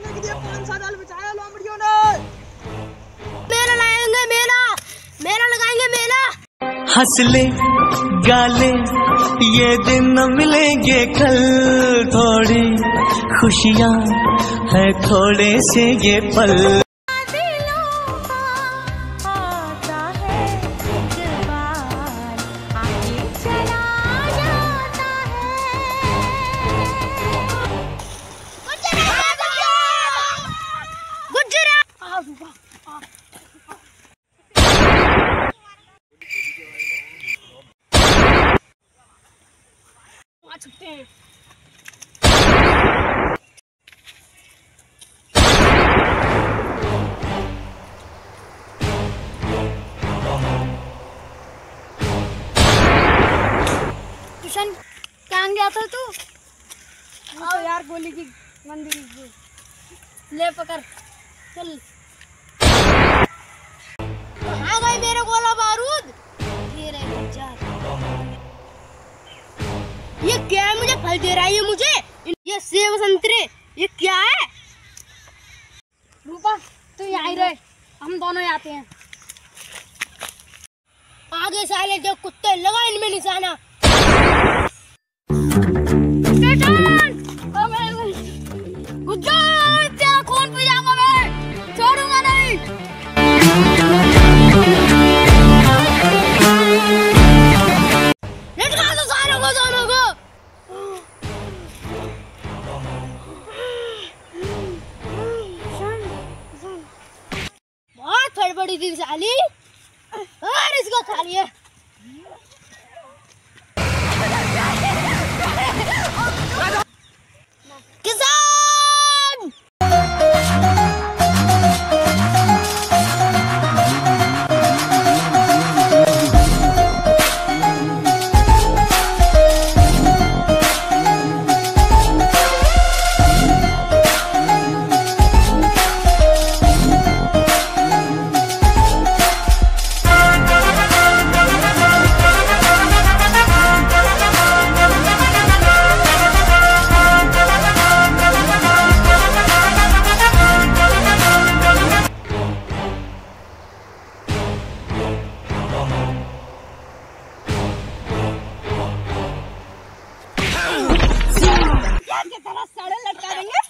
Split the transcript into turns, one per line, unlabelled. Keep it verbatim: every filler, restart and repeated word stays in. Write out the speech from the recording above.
के लिए पाँच सात साल बचाया लोमड़ियों ने। मेला लगाएंगे, मेला मेला लगाएंगे मेला।
हंस ले गाले ये दिन न मिलेंगे कल, थोड़ी खुशियाँ है थोड़े से ये पल।
सकते हैं
ट्यूशन कहाँ गया था तू?
तो यार गोली की मंदिर
ले पकड़ चल।
कहाँ गए मेरे गोला बारूद?
ये रहे जा।
ये क्या है? मुझे फल दे रहा है ये मुझे। ये सेब संतरे ये क्या है?
रूपा तू यहाँ ही रहे, हम दोनों आते हैं।
आगे साले जो कुत्ते लगा इनमें निशाना।
तेरा खून पी जाऊंगा मैं, छोड़ूंगा नहीं।
लटका दो सारों को, दोनों को। बहुत फड़फड़ी थी साली और इसको खा लिया। किसान के तरह साड़े लटका देंगे।